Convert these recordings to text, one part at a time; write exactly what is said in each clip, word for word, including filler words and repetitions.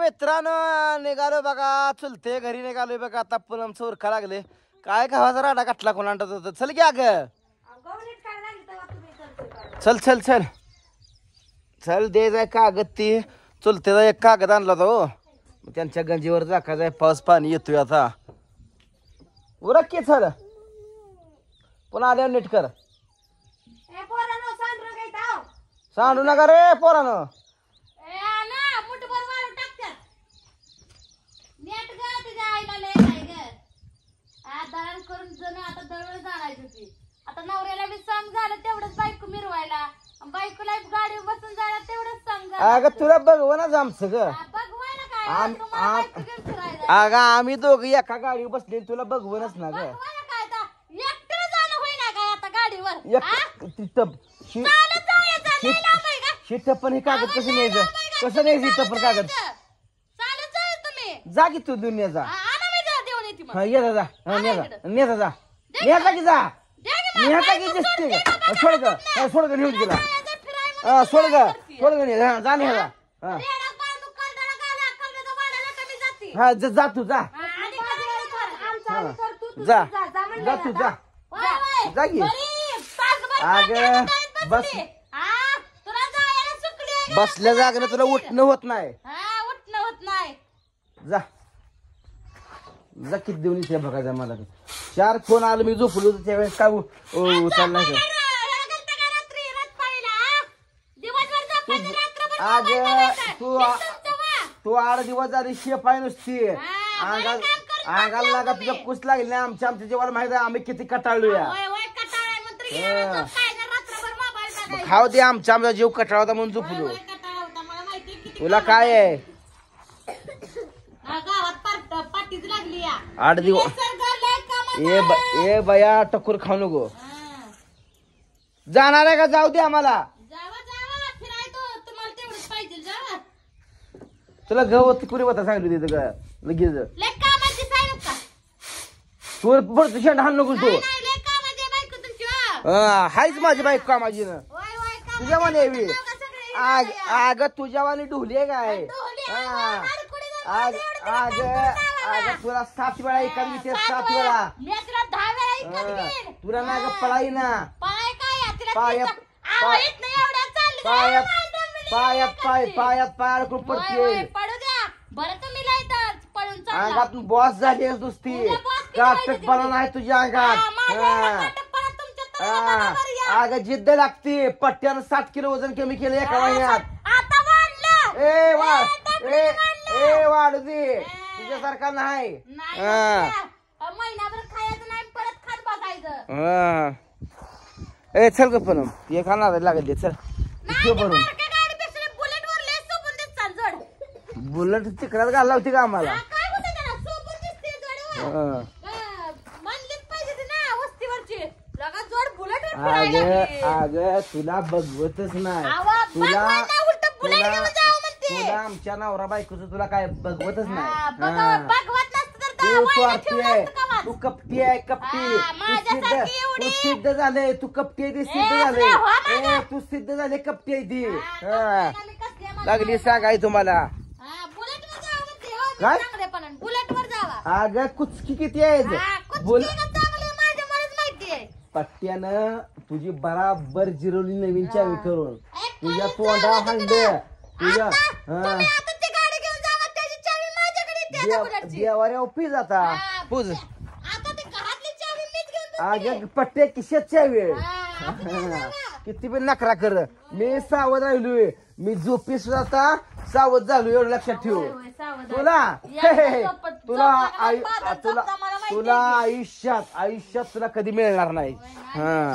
मित्रांनो निघालो बघा चुलते घरी निघालोय बघा आता पुनम चोरखा लागले काय गावाचा राडा काटला कोणाला होता चल की अग चल चल चल चल दे जाय कागद ती चुलतेचा एक कागद आणला तो त्यांच्या गंजीवर टाकायचा पाऊस पाणी येतोय आता उरक की चल पुन्हा आल्यावर नीट कर सांडू नका रे पोरानं आता नवऱ्याला बी सांग झालं तेवढंच बायको मिरवायला बायकोला गाडी बसून जायला तेवढंच सांग अगं तुला बघवणच आमचं ग बघवायला काय अगं आम्ही दोघ एका गाडीवर बसले तुला बघवणच ना ग काय एकटं जाणं होईना काय आता गाडीवर शिट पण हे कागद कसं न्यायचं कसं न्यायचं इथं पण कागद चालत जाय तुम्ही जा की तू दुनियाचा आणा मी जा देऊन येते मग हा ये जा हा नेजा नेजा जा नेजा की जा नेजा की दिसते सोड ग सोड ग नेऊन गेला हा सोड ग सोड ग हा जा नेजा हा हा जा जा तू जा जा जा तू जा जा की अग बस बसल्या जागेनं तुला उठणं होत नाही उठणं होत नाही जा जा किती देऊन इथे बघायचं मला चार फोन आलो मी झोपलो त्यावेळेस काय उचलला आज तू तू आठ दिवस झाली शेप आहे नुसती अंगाल अंगाला लागा तुझ्या कुस लागली नाही आमच्या आमच्या जेव्हा माहिती आहे आम्ही किती कटाळलोया खाऊ दे आमच्या आमचा जीव कटाळा होता म्हणून झोपलो तुला काय आहे आठ दिवस ए बया टक्कर खाऊ नको जाणार आहे का जाऊ दे आम्हाला तुला गवत कुरी होता सांगितलं तिथं लगेच तू पडतो शेंड हाण नको तू हायच माझी बाईक कामाची ना तुझ्या वाणी यावी आग आग तुझ्या वाणी ढोली आहे काय आग आग आग तुला सात वेळा एका मिनिट सात वेळा तुला ना ग पळाई ना पायात पायात पायात पाय पायात पाय अडकून पडते अंगात बॉस झाली नुसती काटकपणा नाही तुझ्या अंगात अग जिद्द लागते पट्ट्यानं साठ किलो वजन कमी केलं एका महिन्यात ए वाढ ए ए वाढ दे तुझ्यासारखा नाही ए चल ग पण हे खाणार लागेल दे चल भरून बुलेट तिकडात घालला होती का आम्हाला अग अग तुला बघवतच नाही तुला तुला तुला आमच्या नवरा बायकोच तुला काय बघवतच नाही तू स्वार्थी आहे तू कपटी आहे कपटी तू सिद्ध तू सिद्ध झाले तू कपटी आहे ती सिद्ध झाले तू सिद्ध झाले कपटी आहे ती लागली सांगाय तुम्हाला काय अग कुचकी किती आहे बोल पट्ट्यानं तुझी बराबर जिरवली नवीन चावी करून तुझ्या तोंडा हांड तुझ्या देवाऱ्या उपी जाता पूज अग पट्ट्या किशात चावी किती पण नखरा कर मी सावध राहिलोय मी झोपी सुद्धा सावध झालो एवढं लक्षात ठेवू तुला तुला तुला तुला आयुष्यात आयुष्यात तुला कधी मिळणार नाही हा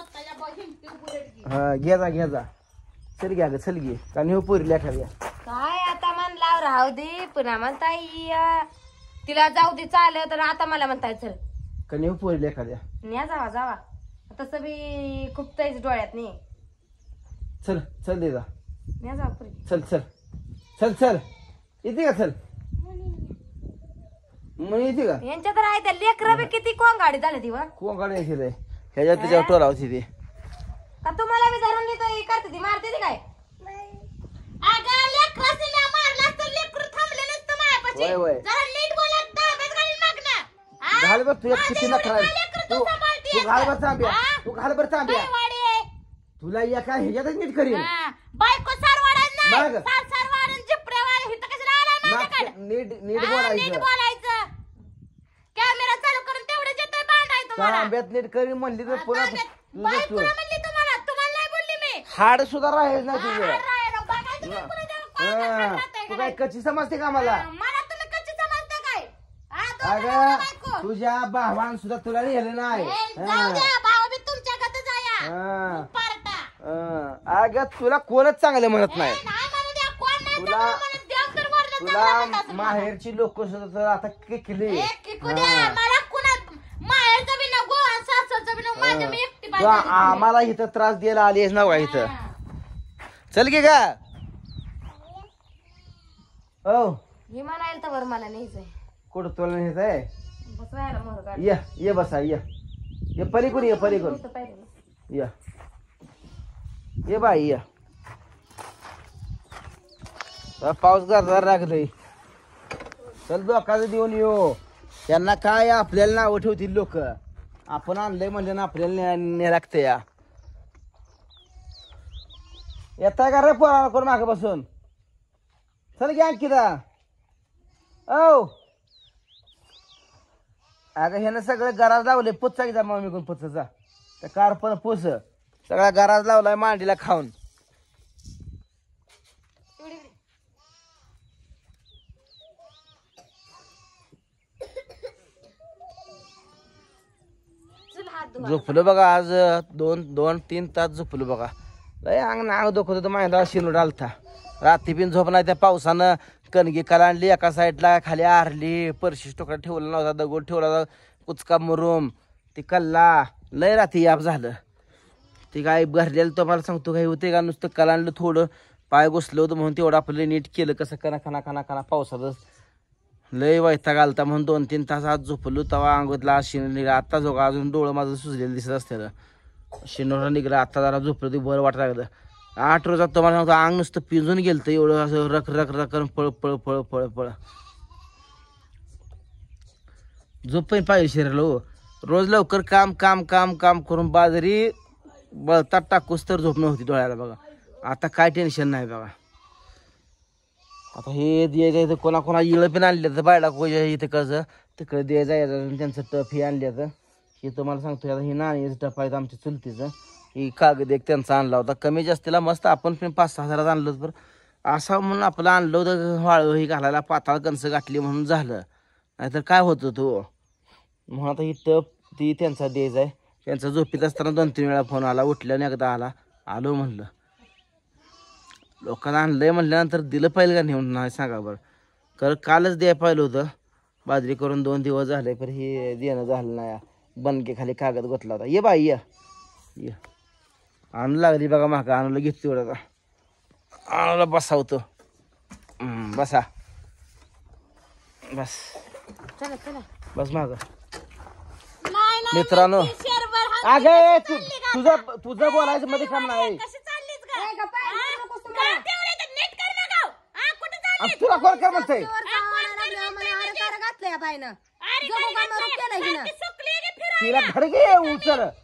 हा घे जा घे जा चल घ्या ग चल घे कारण हे पोरी लेखाव्या काय आता म्हणला राहू दे पुन्हा म्हणताय तिला जाऊ दे चालत तर आता मला म्हणताय चल कणी हो पोरी लेखाव्या न्या जावा जावा तसं बी खूप ताईच डोळ्यात नाही चल चल दे जा न्या जावा पुरी चल चल चल चल येते का चल मग येते का यांच्या तर आहे त्या लेकरं बी किती कोण गाडी झाली ती वा कोण गाडी यायची रे ह्याच्यात त्याच्यावर टोला होती ती का तुम्हाला बी धरून देतो करते ती मारते ती काय अगं लेकराला मारला तर लेकरू थांबले बायकोची होय, होय. जरा नीट बोला ताब्यात घालीन मागणं हा? घाल बर तुझ्या माझ्या किती एवढं नखरा आहे. लेकरं तू तू सांभाळतेस तू घाल बर चांब्या हा? तू घाल बर चांब्या काय वाडी आहे? तुला एका ह्याच्यातच नीट करीन हा, बायको सारवाडाच नाही मग? सार सारवाडून जिपऱ्यावाड इथं कशाला आला माझ्याकडे मागच्या- नीट नीट हा, नीट बोलायचं बोलायचं कॅमेरा चालू करून तेवढं येतोय बांधाय तुम्हाला तांब्यात नीट करी म्हणली तर पुन्हा ताब्यात. तुझं बायकोला तू म्हणली तुम्हाला तुम्हाला नाही बोलली मी हाड सुद्धा राहील ना हा, तुझं राहिलं. बघायचं मी कुणी देऊ, कोणाचं हा. हात राहतंय तू का काय नाही? कच्ची समजते का मला मला तुम्ही कच्ची समजता काय हा, दोघं नवरा अगं बायको. तुझ्या भावान सुद्धा तुला लिहिलं नाही ए, हा. जाऊ द्या भाऊ बी तुमच्या गतच आहे या. हा. पारटा हा. अगं तुला कोणच चांगलं म्हणत ए, नाही नाही म्हणू द्या, कोण नाही तुला- चांगलं म्हणत, देव तर वरनं चांगलं म्हणत तुला असेल मला. माहेरची लोक सुद्धा तर आता किकली ए, किकू द्या, मला कुणा माहेरचं बी नको आणि सासरचं बी नको, माझ्या मी एकटी तू पाहिजे. आम्हाला इथं त्रास द्यायला आलीस ना का इथं हा. चल की का हो हे म्हणायला तर वर मला न्यायचंय कुठं तुला नेत आहे बसवायला मोर गाडी ये ये बसा ये ये पलीकडून ये पलीकडून या ये बाई या जरा पाऊस गारदार लागलंय चल लोकांचं देऊन येऊ त्यांना काय आपल्याला नावं ठेवतील लोक आपण आणलंय म्हणजे ना आपल्याला ने लागते या येताय का रे पोरा करून मागे बसून चल की अंकिता औ अगं ह्यानं सगळं गराज लावले पुचचा की जा मग मी कोण पुचचा त्या कार पण पुस सगळा गराज लावलाय मांडीला खाऊन झोपलो बघा आज दोन दोन तीन तास झोपलो बघा लय अंग नाग दुखत होतं माझ्या शिनूड आलता रात्री पिन झोप नाही त्या पावसानं कणगी कलांडली एका साईडला खाली आरली परशीस टोकडा ठेवला नव्हता दगड ठेवला होता कुचका मुरुम ती कल्ला लय रात्री याप झालं ती काय भरलेलं तुम्हाला सांगतो काही होते का नुसतं कलांडलं थोडं पाय घुसलं होतं म्हणून तेवढं आपलं नीट केलं कसं कना खाना खाना खाना पावसातच लय वैताग आलता म्हणून दोन तीन तास आज झोपलो तेव्हा अंगोतला शिन निघा आता झोका अजून डोळं माझं सुजलेलं दिसत असतं शिनोरा निघलं आता जरा झोपलं ते बरं वाटत लागलं आठ रोजात तुम्हाला सांगतो अंग नुसतं पिंजून गेलं एवढं असं रख रख रख पळ पळ पळ पळ पळ झोप पण पाहिजे शरीराला हो रोज लवकर काम काम काम काम करून बाजरी बळतात टाकूस तर झोप नव्हती डोळ्याला बघा आता काय टेन्शन नाही बघा आता हे द्यायचं इथं कोणा कोणा इळं पण आणले तर बायला कोजा इथं कसं तिकडे द्यायचं यायचं त्यांचं टफ हे आणलं तर हे तुम्हाला सांगतो आता हे नाण्याचं टफ आहे आमच्या चुलतीचं ही कागद एक त्यांचा आणला होता कमी जास्तीला मस्त आपण पण पाच सहा हजारात आणलं तर असा म्हणून आपलं आणलं होतं वाळू ही घालायला पाताळ कणसं गाठली म्हणून झालं नाहीतर काय होतं तो म्हणून आता ही टप ती त्यांचा द्यायचा आहे त्यांचा झोपीत असताना दोन तीन वेळा फोन आला उठल्याने एकदा आला आलो म्हणलं लोकांना आणलंय म्हणल्यानंतर दिलं पाहिजे का नेऊन नाही सांगा बरं कारण कालच द्यायला पाहिलं होतं बाजरी करून दोन दिवस झाले पण हे देणं झालं नाही बनके खाली कागद गोतला होता ये बाई ये ये आणू लागली बघा माका आणूला घेतली एवढं का आणूला बसावतो बसा बस चला चला बस माग नाही, नाही, मित्रांनो मी शेरभर हात अगे कशी चालली का? तुझं तुझं बोलायचं मध्ये काम नाही कशी चाललीस का? ए, गप्पा, हा? ऐकू नकोस तुम्हाला. का ठेवलंय तर नीट कर ना गाव. हा, कुठं चालली? आणि तुला कोण काय म्हणतंय हा, कोण कर म्हणतंय म्हणजे? घातलं या बाईनं अरे, जगू काय का मारू म्हणतंय? केलं हिनं. सारखी सुकली आहे की फिरायला? तिला धडके उचल